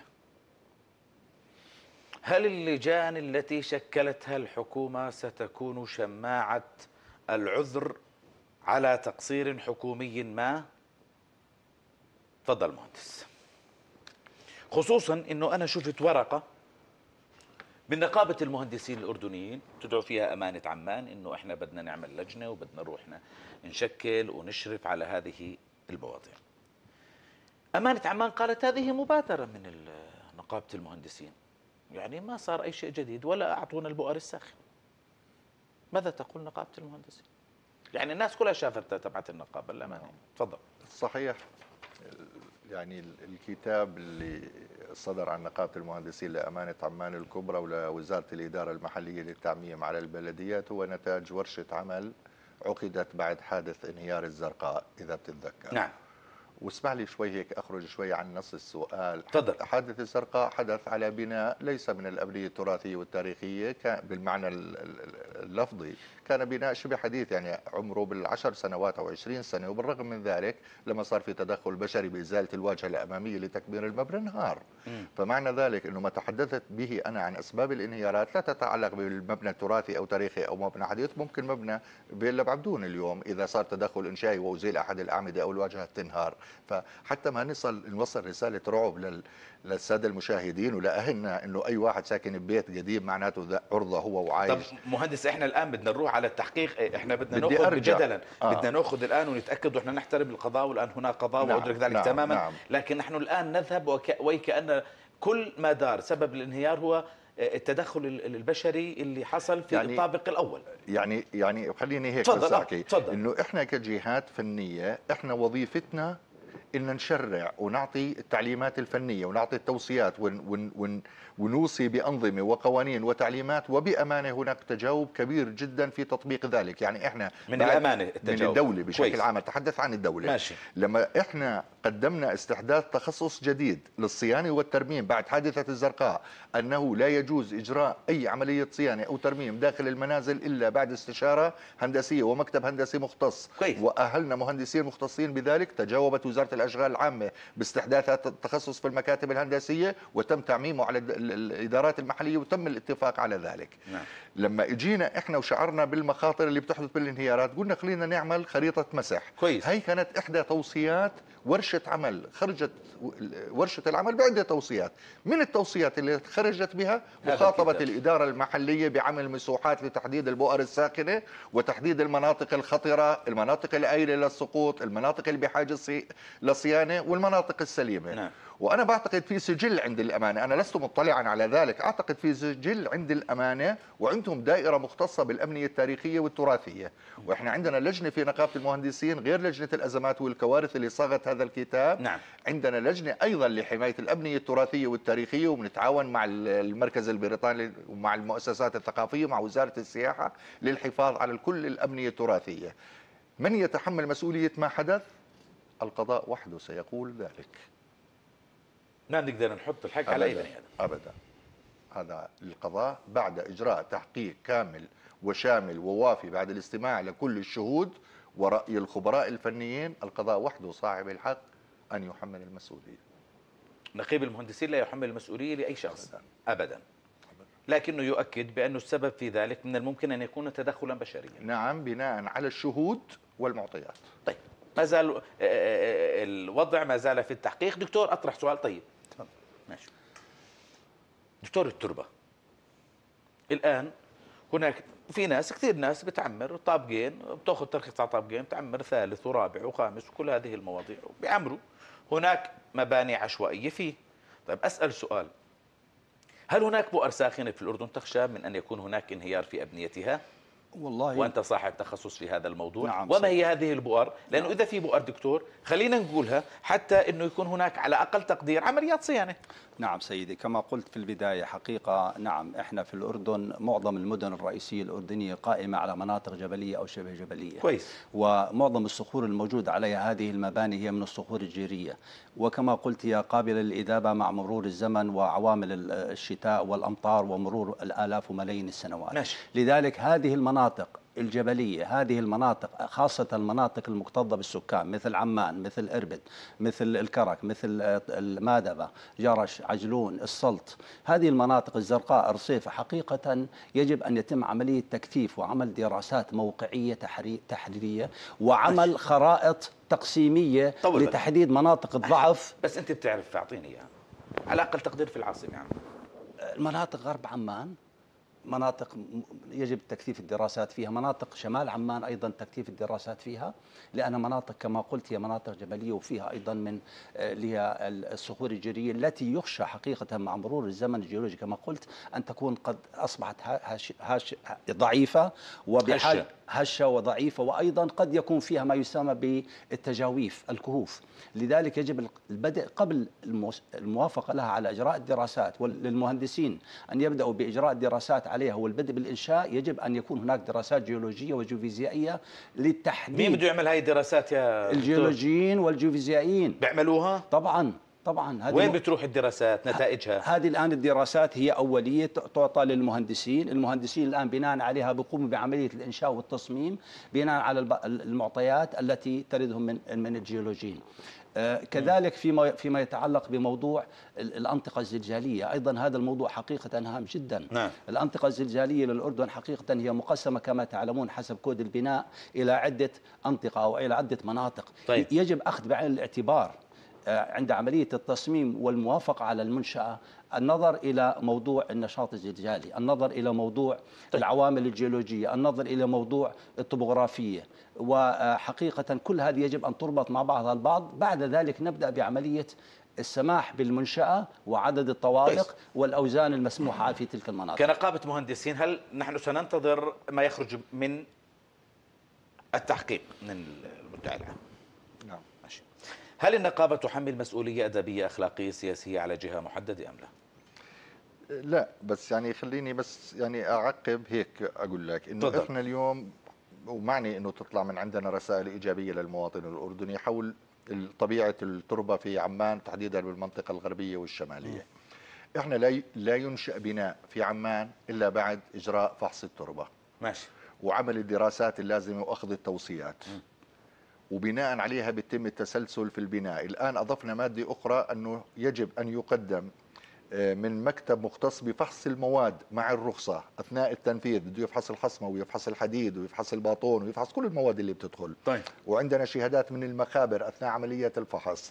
هل اللجان التي شكلتها الحكومة ستكون شماعة العذر على تقصير حكومي ما؟ تفضل مهندس. خصوصا انه انا شفت ورقة من نقابة المهندسين الأردنيين تدعو فيها أمانة عمان انه احنا بدنا نعمل لجنة وبدنا نروح نشكل ونشرف على هذه المواضيع. أمانة عمان قالت هذه مبادرة من نقابة المهندسين، يعني ما صار أي شيء جديد ولا أعطونا البؤر الساخن. ماذا تقول نقابة المهندسين؟ يعني الناس كلها شافت تبعت النقابة الأمانة. تفضل. صحيح، يعني الكتاب اللي صدر عن نقابة المهندسين لأمانة عمان الكبرى ولوزارة الإدارة المحلية للتعميم على البلديات هو نتاج ورشة عمل عقدت بعد حادث انهيار الزرقاء إذا بتتذكر. نعم. واسمح لي شوي هيك أخرج شوي عن نص السؤال. تفضل. حادث الزرقاء حدث على بناء ليس من الأبنية التراثية والتاريخية كان بالمعنى اللفظي، كان بناء شبه حديث يعني عمره بالعشر سنوات أو عشرين سنة، وبالرغم من ذلك لما صار في تدخل بشري بإزالة الواجهة الأمامية لتكبير المبنى انهار. فمعنى ذلك أنه ما تحدثت به أنا عن أسباب الانهيارات لا تتعلق بالمبنى التراثي أو تاريخي أو مبنى حديث. ممكن مبنى بيلا بعبدون اليوم إذا صار تدخل إنشائي وأزيل أحد الأعمدة أو الواجهة تنهار. فحتى ما نصل نوصل رسالة رعب للسادة المشاهدين ولأهلنا انه اي واحد ساكن ببيت قديم معناته عرضة هو وعايش. طب مهندس، احنا الان بدنا نروح على التحقيق، احنا بدنا ناخذ جدلا آه. بدنا ناخذ الان ونتاكد واحنا نحترم القضاء والان هناك قضاء نعم. وادرك ذلك نعم. تماما نعم. لكن نحن الان نذهب وك... وكأن كل ما دار سبب الانهيار هو التدخل البشري اللي حصل في يعني الطابق الاول. يعني يعني خليني هيك بس احكي انه احنا كجهات فنيه احنا وظيفتنا إن نشرع ونعطي التعليمات الفنية ونعطي التوصيات ون ون ون ونوصي بأنظمة وقوانين وتعليمات، وبأمانة هناك تجاوب كبير جدا في تطبيق ذلك. يعني إحنا من الأمانة التجاوب من الدولة بشكل عام، تحدث عن الدولة ماشي. لما إحنا قدمنا استحداث تخصص جديد للصيانة والترميم بعد حادثة الزرقاء، أنه لا يجوز إجراء أي عملية صيانة أو ترميم داخل المنازل إلا بعد استشارة هندسية ومكتب هندسي مختص. كويس. وأهلنا مهندسين مختصين بذلك. تجاوبت وزارة الأشغال العامة باستحداثات التخصص في المكاتب الهندسية وتم تعميمه على الإدارات المحلية وتم الاتفاق على ذلك. نعم. لما اجينا احنا وشعرنا بالمخاطر اللي بتحدث بالانهيارات قلنا خلينا نعمل خريطة مسح. كويس. هي كانت إحدى توصيات ورشة عمل، خرجت ورشة العمل بعدة توصيات. من التوصيات اللي خرجت بها مخاطبة الإدارة المحلية بعمل مسوحات لتحديد البؤر الساخنة وتحديد المناطق الخطرة، المناطق الآيلة للسقوط، المناطق اللي بحاجة للصيانة، والمناطق السليمة. نعم. وأنا بعتقد في سجل عند الأمانة، أنا لست مطلعا على ذلك، أعتقد في سجل عند الأمانة وعندهم دائرة مختصة بالأمنية التاريخية والتراثية. وإحنا عندنا لجنة في نقابة المهندسين غير لجنة الأزمات والكوارث اللي صاغت هذا الكتاب. نعم. عندنا لجنة أيضا لحماية الأمنية التراثية والتاريخية، وبنتعاون مع المركز البريطاني ومع المؤسسات الثقافية ومع وزارة السياحة للحفاظ على كل الأمنية التراثية. من يتحمل مسؤولية ما حدث؟ القضاء وحده سيقول ذلك. ما بنقدر نحط الحق على أي بني آدم أبدا. هذا القضاء بعد إجراء تحقيق كامل وشامل ووافي بعد الاستماع لكل الشهود ورأي الخبراء الفنيين، القضاء وحده صاحب الحق أن يحمل المسؤولية. نقيب المهندسين لا يحمل المسؤولية لأي شخص أبدا, أبداً. لكنه يؤكد بأن السبب في ذلك من الممكن أن يكون تدخلا بشريا. نعم، بناء على الشهود والمعطيات. طيب، ما زال الوضع ما زال في التحقيق. دكتور أطرح سؤال. طيب تفضل. ماشي دكتور، التربة الآن هناك في ناس، كثير ناس بتعمر طابقين، بتاخذ ترخيص على طابقين، بتعمر ثالث ورابع وخامس وكل هذه المواضيع بيعمروا. هناك مباني عشوائية فيه. طيب أسأل سؤال، هل هناك بؤر ساخنة في الأردن تخشى من أن يكون هناك انهيار في أبنيتها؟ والله وأنت صاحب تخصص في هذا الموضوع. نعم. وما هي هذه البؤر؟ لأنه نعم. إذا في بؤر دكتور خلينا نقولها حتى أنه يكون هناك على أقل تقدير عمليات صيانة. نعم سيدي، كما قلت في البداية حقيقة نعم، إحنا في الأردن معظم المدن الرئيسية الأردنية قائمة على مناطق جبلية أو شبه جبلية. كويس. ومعظم الصخور الموجودة عليها هذه المباني هي من الصخور الجيرية، وكما قلت هي قابلة للإذابة مع مرور الزمن وعوامل الشتاء والأمطار ومرور الآلاف وملايين السنوات. ماشي. لذلك هذه المناطق الجبلية، هذه المناطق خاصة المناطق المكتظة بالسكان مثل عمان، مثل إربد، مثل الكرك، مثل المادبة، جرش، عجلون، السلط، هذه المناطق الزرقاء، رصيف، حقيقة يجب أن يتم عملية تكثيف وعمل دراسات موقعية تحريرية وعمل خرائط تقسيمية لتحديد مناطق الضعف. بس أنت بتعرف، أعطيني إياها على أقل تقدير في العاصمة. يعني المناطق غرب عمان مناطق يجب تكثيف الدراسات فيها، مناطق شمال عمان أيضا تكثيف الدراسات فيها، لأن مناطق كما قلت هي مناطق جبلية وفيها أيضا من اللي هي الصخور الجيرية التي يخشى حقيقة مع مرور الزمن الجيولوجي كما قلت أن تكون قد أصبحت هش هش ضعيفة وبحاجة هشة وضعيفة، وأيضا قد يكون فيها ما يسمى بالتجاويف، الكهوف. لذلك يجب البدء قبل الموافقة لها على إجراء الدراسات، وللمهندسين أن يبدأوا بإجراء الدراسات عليها والبدء بالإنشاء. يجب أن يكون هناك دراسات جيولوجية وجيوفيزيائية للتحديد. مين بده يعمل هاي الدراسات يا الجيولوجيين والجيوفيزيائيين بيعملوها طبعا. طبعا وين بتروح الدراسات نتائجها؟ هذه الآن الدراسات هي أولية تعطى للمهندسين، المهندسين الآن بناء عليها بيقوموا بعملية الإنشاء والتصميم بناء على المعطيات التي تردهم من من الجيولوجيين. آه كذلك فيما فيما يتعلق بموضوع الأنطقة الزلزالية، أيضا هذا الموضوع حقيقة هام جدا. نعم. الأنطقة الزلزالية للأردن حقيقة هي مقسمة كما تعلمون حسب كود البناء إلى عدة أنطقة أو إلى عدة مناطق. طيب. يجب أخذ بعين الاعتبار عند عملية التصميم والموافقة على المنشأة النظر إلى موضوع النشاط الزلزالي، النظر إلى موضوع طيب. العوامل الجيولوجية، النظر إلى موضوع الطبوغرافية، وحقيقة كل هذه يجب أن تربط مع بعضها البعض. بعد ذلك نبدأ بعملية السماح بالمنشأة وعدد الطوابق طيب. والأوزان المسموحة في تلك المناطق. كنقابة مهندسين هل نحن سننتظر ما يخرج من التحقيق من المدعي العام؟ نعم. ماشي. هل النقابة تحمل مسؤولية أدبية أخلاقية سياسية على جهة محددة أم لا؟ لا، بس يعني خليني بس يعني أعقب هيك أقول لك إنه إحنا اليوم ومعني إنه تطلع من عندنا رسائل إيجابية للمواطن الأردني حول طبيعة التربة في عمان تحديدا بالمنطقة الغربية والشمالية. احنا لا لا ينشأ بناء في عمان إلا بعد إجراء فحص التربة ماشي، وعمل الدراسات اللازمة وأخذ التوصيات، م. وبناء عليها بيتم التسلسل في البناء. الآن أضفنا مادة أخرى أنه يجب أن يقدم من مكتب مختص بفحص المواد مع الرخصة أثناء التنفيذ، بده يفحص الحصمة ويفحص الحديد ويفحص الباطون ويفحص كل المواد اللي بتدخل. طيب. وعندنا شهادات من المخابر أثناء عملية الفحص.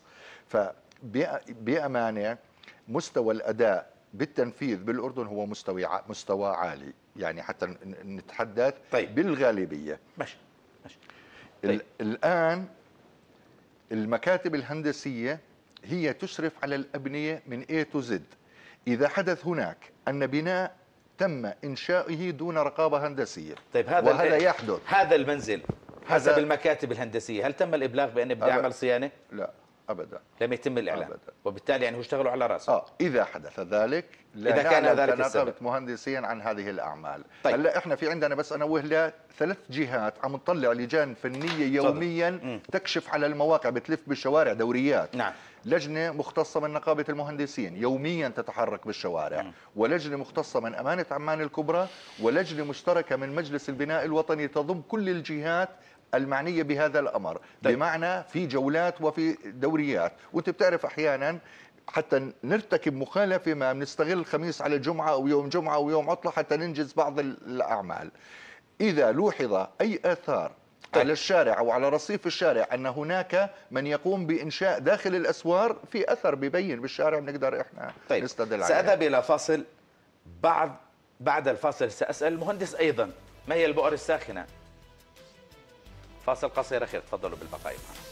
فبأمانة مستوى الأداء بالتنفيذ بالأردن هو مستوى مستوى عالي، يعني حتى نتحدث طيب. بالغالبية. ماشي ماشي. طيب. الآن المكاتب الهندسية هي تشرف على الأبنية من A to Z. إذا حدث هناك أن بناء تم إنشائه دون رقابة هندسية، طيب هذا وهذا يحدث. هذا المنزل حسب المكاتب الهندسية هل تم الإبلاغ بأن بدي أعمل صيانة؟ لا أبدا، لم يتم الإعلان أبدا. وبالتالي يعني هو اشتغلوا على رأسه. آه إذا حدث ذلك لا إذا كان ذلك السبب مهندسيا عن هذه الأعمال. طيب. هلا إحنا في عندنا بس أنوه ل ثلاث جهات عم نطلع لجان فنية يوميا تكشف على المواقع، بتلف بالشوارع دوريات. نعم. لجنة مختصة من نقابة المهندسين يوميا تتحرك بالشوارع، م. ولجنة مختصة من أمانة عمان الكبرى، ولجنة مشتركة من مجلس البناء الوطني تضم كل الجهات المعنية بهذا الأمر. طيب. بمعنى في جولات وفي دوريات، وانت بتعرف أحيانا حتى نرتكب مخالفة ما بنستغل الخميس على الجمعة أو يوم جمعة أو يوم عطلة حتى ننجز بعض الأعمال. إذا لوحظ أي آثار طيب. على الشارع أو على رصيف الشارع أن هناك من يقوم بإنشاء داخل الأسوار، في أثر ببين بالشارع بنقدر إحنا طيب. نستدل عليه. سأذهب إلى فاصل، بعد بعد الفاصل سأسأل المهندس أيضا ما هي البؤر الساخنة. فاصل قصير أخير، تفضلوا بالبقاء معنا.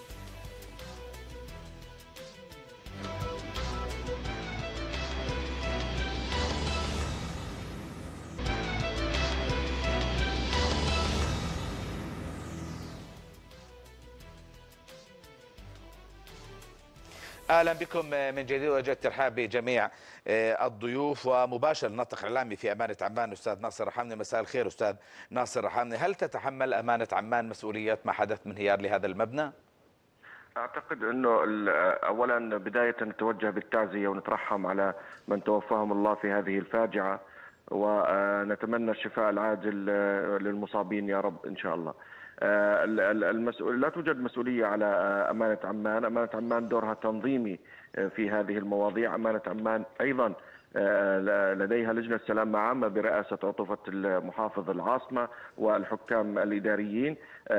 اهلا بكم من جديد، وجدت ترحاب بجميع الضيوف ومباشر الناطق الاعلامي في امانه عمان استاذ ناصر رحامني. مساء الخير استاذ ناصر رحامني، هل تتحمل امانه عمان مسؤوليه ما حدث من انهيار لهذا المبنى؟ اعتقد انه اولا بدايه نتوجه بالتعزيه ونترحم على من توفاهم الله في هذه الفاجعه، ونتمنى الشفاء العاجل للمصابين يا رب ان شاء الله. المسؤول لا توجد مسؤوليه على امانه عمان، امانه عمان دورها تنظيمي في هذه المواضيع. امانه عمان ايضا لديها لجنه سلامه عامه برئاسه عطوفه محافظ العاصمه والحكام الاداريين.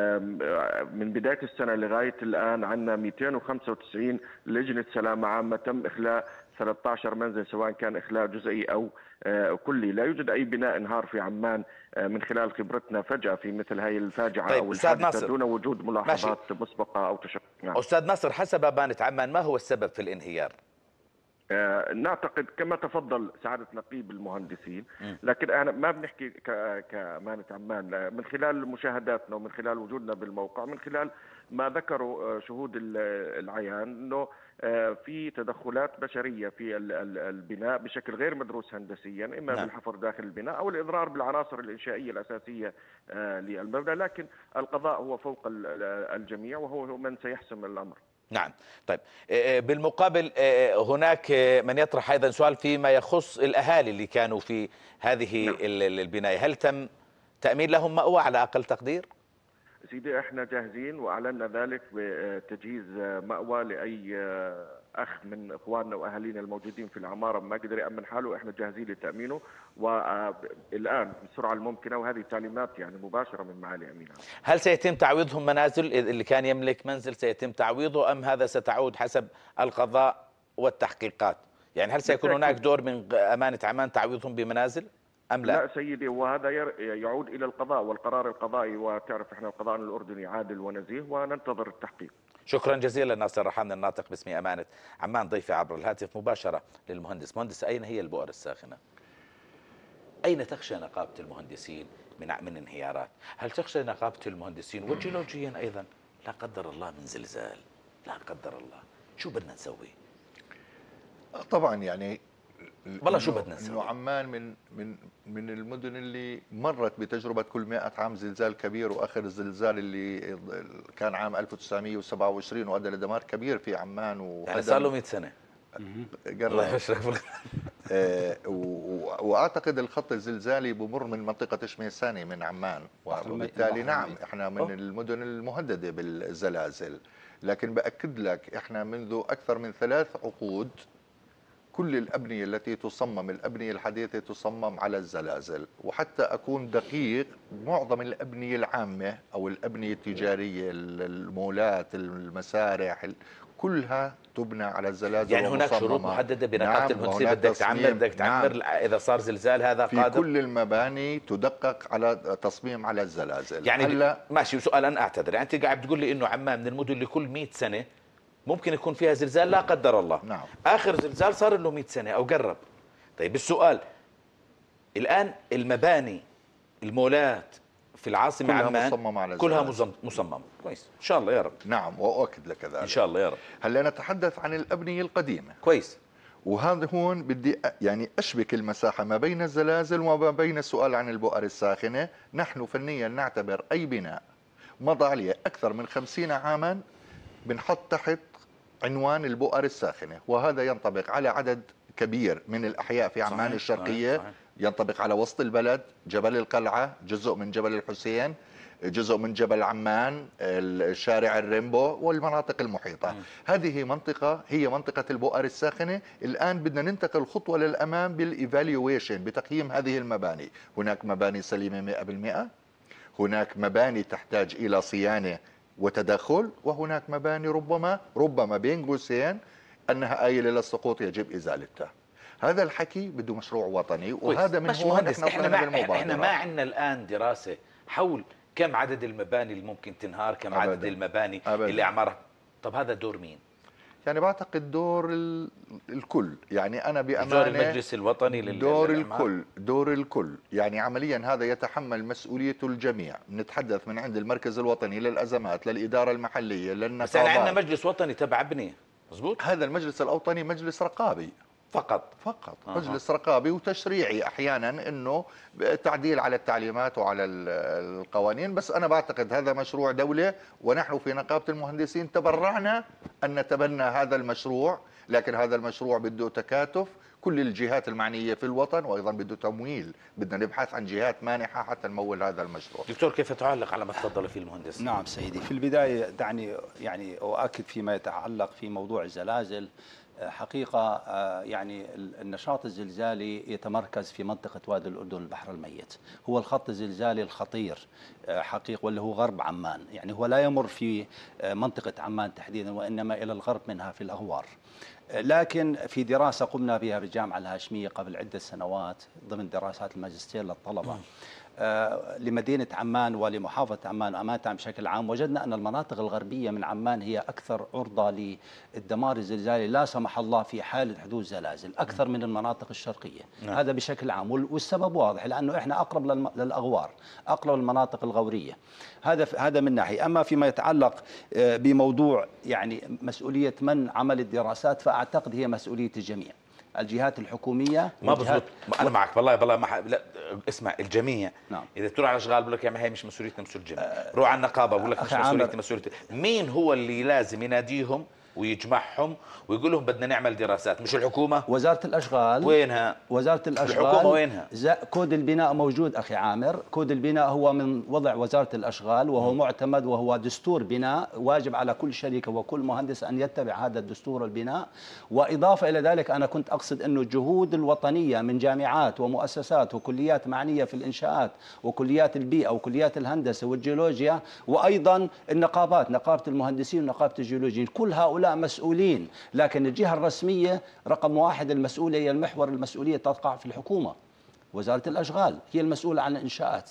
من بدايه السنه لغايه الان عندنا مئتين وخمسة وتسعين لجنه سلامه عامه، تم اخلاء ثلاثة عشر منزل سواء كان اخلاء جزئي او كلي. لا يوجد اي بناء انهار في عمان من خلال خبرتنا فجأة في مثل هذه الفاجعة طيب. او الحادثة دون وجود ملاحظات ماشي. مسبقة او تشكك. نعم. استاذ ناصر، حسب امانة عمان ما هو السبب في الانهيار؟ آه نعتقد كما تفضل سعادة نقيب المهندسين، لكن انا ما بنحكي كأمانة عمان، من خلال مشاهداتنا ومن خلال وجودنا بالموقع، من خلال ما ذكروا شهود العيان انه في تدخلات بشريه في البناء بشكل غير مدروس هندسيا، اما نعم. بالحفر داخل البناء او الاضرار بالعناصر الانشائيه الاساسيه للمبنى، لكن القضاء هو فوق الجميع وهو من سيحسم الامر. نعم. طيب بالمقابل هناك من يطرح ايضا سؤال فيما يخص الاهالي اللي كانوا في هذه نعم. البنايه، هل تم تامين لهم مأوى على اقل تقدير؟ سيدي احنا جاهزين واعلنا ذلك بتجهيز مأوى لاي اخ من اخواننا واهالينا الموجودين في العماره ما قدر يامن حاله، احنا جاهزين لتامينه والان بالسرعه الممكنه، وهذه تعليمات يعني مباشره من معالي امين. هل سيتم تعويضهم منازل؟ اللي كان يملك منزل سيتم تعويضه ام هذا ستعود حسب القضاء والتحقيقات؟ يعني هل سيكون هناك دور من امانه عمان تعويضهم بمنازل أم لا؟ لا سيدي، وهذا يعود إلى القضاء والقرار القضائي، وتعرف احنا القضاء الأردني عادل ونزيه وننتظر التحقيق. شكرا جزيلا ناصر رحامني الناطق باسم أمانة عمان، ضيفي عبر الهاتف مباشرة للمهندس. مهندس، أين هي البؤر الساخنة؟ أين تخشى نقابة المهندسين من من انهيارات؟ هل تخشى نقابة المهندسين وجيولوجيا أيضا لا قدر الله من زلزال؟ لا قدر الله، شو بدنا نسوي؟ طبعا يعني والله شو بدنا نسوي؟ انه عمان من من من المدن اللي مرت بتجربه كل مئة عام زلزال كبير، واخر الزلزال اللي كان عام ألف وتسعمئة وسبعة وعشرين وادى لدمار كبير في عمان. وهدم يعني صار له مئة سنه. الله يشرفك. آه واعتقد الخط الزلزالي بمر من منطقه شميساني من عمان، وبالتالي نعم احنا من المدن المهدده بالزلازل. لكن باكد لك احنا منذ اكثر من ثلاث عقود كل الأبنية التي تصمم، الأبنية الحديثة تصمم على الزلازل. وحتى أكون دقيق، معظم الأبنية العامة أو الأبنية التجارية، المولات، المسارح، كلها تبنى على الزلازل. يعني هناك شروط محددة بنقاط نعم المهندسية، بدك تعمر بدك تعمر نعم. إذا صار زلزال هذا في قادر. كل المباني تدقق على تصميم على الزلازل. يعني هلا ماشي، سؤال أنا أعتذر، يعني أنت قاعد تقول لي إنه عمان من المدن اللي كل مئة سنة ممكن يكون فيها زلزال لا قدر الله. نعم. آخر زلزال صار له مئة سنة أو قرب. طيب السؤال الآن، المباني المولات في العاصمة كلها عمان مصممة على كلها مصممة كويس إن شاء الله يا رب. نعم، وأؤكد لك ذلك إن شاء الله يا رب. هلا نتحدث عن الأبنية القديمة. كويس. وهذا هون بدي يعني أشبك المساحة ما بين الزلازل وما بين السؤال عن البؤر الساخنة. نحن فنيا نعتبر أي بناء مضى عليه أكثر من خمسين عاما بنحط تحت عنوان البؤر الساخنة، وهذا ينطبق على عدد كبير من الأحياء في عمان. صحيح. الشرقية. صحيح. ينطبق على وسط البلد، جبل القلعة، جزء من جبل الحسين، جزء من جبل عمان، الشارع الريمبو والمناطق المحيطة. م. هذه منطقة هي منطقة البؤر الساخنة. الآن بدنا ننتقل خطوة للأمام بالإيفاليويشن، بتقييم هذه المباني. هناك مباني سليمة مئة بالمئة، هناك مباني تحتاج إلى صيانة وتدخل، وهناك مباني ربما ربما بين قوسين أنها آيلة للسقوط يجب إزالتها. هذا الحكي بده مشروع وطني، وهذا من هون احنا احنا ما, احنا ما عندنا الآن دراسة حول كم عدد المباني اللي ممكن تنهار، كم أبداً. عدد المباني أبداً. اللي أعمارها. طب هذا دور مين؟ يعني بعتقد دور الكل. يعني أنا بأمانة دور المجلس الوطني دور الكل دور الكل يعني عمليا هذا يتحمل مسؤوليته الجميع. نتحدث من عند المركز الوطني للأزمات، للإدارة المحلية، للنقابات. بس يعني عندنا مجلس وطني تبع بنية، مظبوط؟ هذا المجلس الأوطني مجلس رقابي فقط فقط آه. مجلس رقابي وتشريعي احيانا، انه تعديل على التعليمات وعلى القوانين. بس انا بعتقد هذا مشروع دوله، ونحن في نقابه المهندسين تبرعنا ان نتبنى هذا المشروع. لكن هذا المشروع بده تكاتف كل الجهات المعنيه في الوطن، وايضا بده تمويل. بدنا نبحث عن جهات مانحه حتى نمول هذا المشروع. دكتور، كيف تعلق على ما تفضل فيه المهندس؟ نعم سيدي، في البدايه دعني يعني اؤكد فيما يتعلق في موضوع الزلازل. حقيقة يعني النشاط الزلزالي يتمركز في منطقة وادي الأردن البحر الميت، هو الخط الزلزالي الخطير حقيقة، واللي هو غرب عمان. يعني هو لا يمر في منطقة عمان تحديدا، وإنما إلى الغرب منها في الأغوار. لكن في دراسة قمنا بها بالجامعة الهاشمية قبل عدة سنوات ضمن دراسات الماجستير للطلبة لمدينة عمان ولمحافظة عمان وأمانة بشكل عام، وجدنا أن المناطق الغربية من عمان هي أكثر عرضة للدمار الزلزالي لا سمح الله في حالة حدوث زلازل أكثر من المناطق الشرقية. نعم. هذا بشكل عام، والسبب واضح، لأنه إحنا أقرب للأغوار، أقرب للمناطق الغورية. هذا هذا من ناحية. أما فيما يتعلق بموضوع يعني مسؤولية من عمل الدراسات، فأعتقد هي مسؤولية الجميع، الجهات الحكومية. ما بزبط، انا معك والله والله ما لا اسمع، الجميع. نعم. اذا تروح على اشغال بقول لك يا عمي هي مش مسؤوليتنا، مسؤوليه الجميع. أه روح على النقابه بقول لك مش مسؤوليتنا، مسؤوليه مين؟ هو اللي لازم يناديهم ويجمعهم ويقول لهم بدنا نعمل دراسات، مش الحكومه. وزاره الاشغال وينها؟ وزاره الاشغال. الحكومه وينها؟ كود البناء موجود اخي عامر، كود البناء هو من وضع وزاره الاشغال، وهو م. معتمد، وهو دستور بناء واجب على كل شركه وكل مهندس ان يتبع هذا الدستور البناء. واضافه الى ذلك انا كنت اقصد انه الجهود الوطنيه من جامعات ومؤسسات وكليات معنيه في الانشاءات وكليات البيئه وكليات الهندسه والجيولوجيا، وايضا النقابات، نقابه المهندسين ونقابه الجيولوجيين، كل هؤلاء مسؤولين. لكن الجهة الرسمية رقم واحد المسؤولة هي المحور، المسؤولية تقع في الحكومة. وزارة الأشغال هي المسؤولة عن الإنشاءات.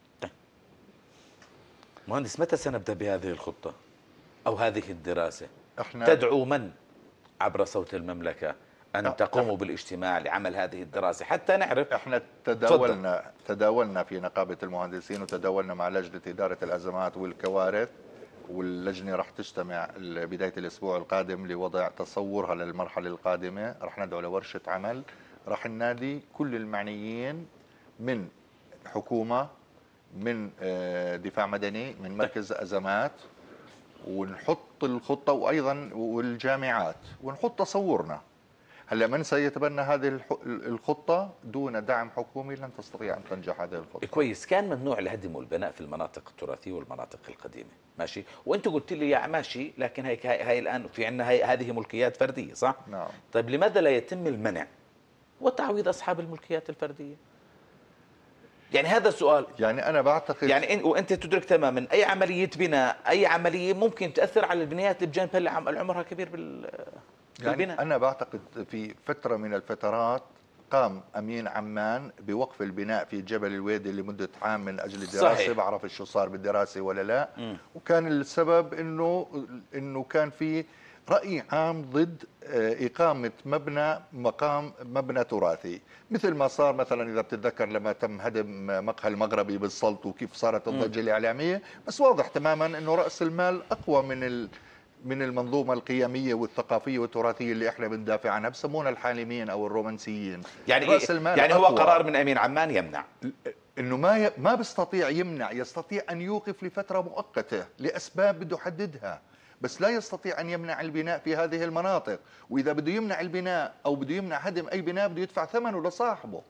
مهندس، متى سنبدأ بهذه الخطة أو هذه الدراسة؟ احنا تدعو من عبر صوت المملكة أن تقوموا بالاجتماع لعمل هذه الدراسة حتى نعرف؟ احنا تداولنا فضل. تداولنا في نقابة المهندسين، وتداولنا مع لجنة إدارة الأزمات والكوارث، واللجنة راح تجتمع بداية الأسبوع القادم لوضع تصورها للمرحلة القادمة. راح ندعو لورشة عمل راح ننادي كل المعنيين من حكومة، من دفاع مدني، من مركز أزمات، ونحط الخطة، وأيضا والجامعات، ونحط تصورنا. هلا من سيتبنى هذه الخطة دون دعم حكومي لن تستطيع أن تنجح هذه الخطة. كويس. كان ممنوع الهدم والبناء في المناطق التراثية والمناطق القديمة، ماشي، وأنت قلت لي يا ماشي، لكن هي هي الآن في عندنا هذه ملكيات فردية، صح؟ نعم. طيب لماذا لا يتم المنع وتعويض أصحاب الملكيات الفردية؟ يعني هذا السؤال. يعني أنا بعتقد يعني وأنت تدرك تماما أي عملية بناء، أي عملية ممكن تأثر على البنايات اللي بجانب اللي عمرها كبير بال يعني بالبناء. أنا بعتقد في فترة من الفترات قام أمين عمان بوقف البناء في جبل الويدي لمدة عام من أجل الدراسة. صحيح. بعرف شو صار بالدراسة ولا لا. م. وكان السبب إنه إنه كان في رأي عام ضد إقامة مبنى مقام مبنى تراثي، مثل ما صار مثلا إذا بتتذكر لما تم هدم مقهى المغربي بالسلط وكيف صارت الضجة الإعلامية. بس واضح تماما إنه رأس المال أقوى من ال من المنظومة القيمية والثقافية والتراثية اللي احنا بندافع عنها، بسمونا الحالمين او الرومانسيين. يعني رأس المال يعني هو أقوى. قرار من امين عمان يمنع انه ما ي... ما بيستطيع يمنع، يستطيع ان يوقف لفترة مؤقتة لاسباب بده يحددها، بس لا يستطيع ان يمنع البناء في هذه المناطق. واذا بده يمنع البناء او بده يمنع هدم اي بناء بده يدفع ثمنه لصاحبه.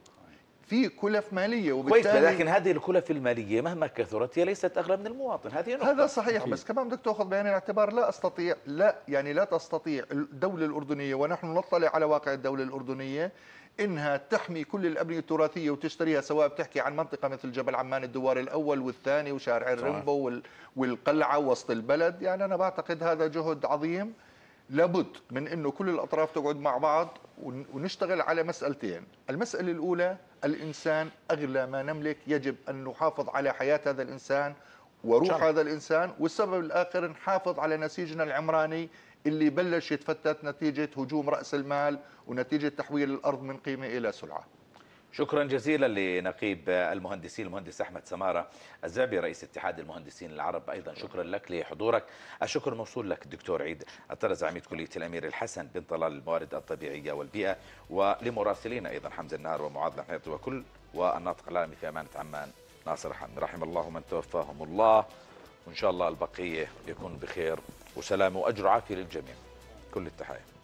في كلف ماليه، وبالتالي لكن هذه الكلف الماليه مهما كثرت هي ليست اغلى من المواطن. هذه نقطة. هذا صحيح، بس كمان بدك تاخذ بعين الاعتبار لا استطيع لا يعني لا تستطيع الدوله الاردنيه، ونحن نطلع على واقع الدوله الاردنيه، انها تحمي كل الابنيه التراثيه وتشتريها، سواء بتحكي عن منطقه مثل جبل عمان الدوار الاول والثاني وشارع الرمبو والقلعه وسط البلد. يعني انا بعتقد هذا جهد عظيم، لابد من انه كل الاطراف تقعد مع بعض ونشتغل على مسألتين. المسألة الاولى، الانسان اغلى ما نملك، يجب ان نحافظ على حياة هذا الانسان وروح شرح. هذا الانسان. والسبب الاخر نحافظ على نسيجنا العمراني اللي بلش يتفتت نتيجة هجوم رأس المال ونتيجة تحويل الارض من قيمة الى سلعة. شكرا جزيلا لنقيب المهندسين المهندس احمد سماره الزعبي رئيس اتحاد المهندسين العرب. ايضا شكرا لك لحضورك. الشكر موصول لك الدكتور عيد الطرز عميد كليه الامير الحسن بن طلال الموارد الطبيعيه والبيئه، ولمراسلينا ايضا حمزه النهار ومعاذ الحياطي وكل، والناطق العالمي في امانه عمان ناصر حامد. رحم الله من توفاهم الله، وان شاء الله البقيه يكون بخير وسلام واجر وعافيه للجميع. كل التحايا.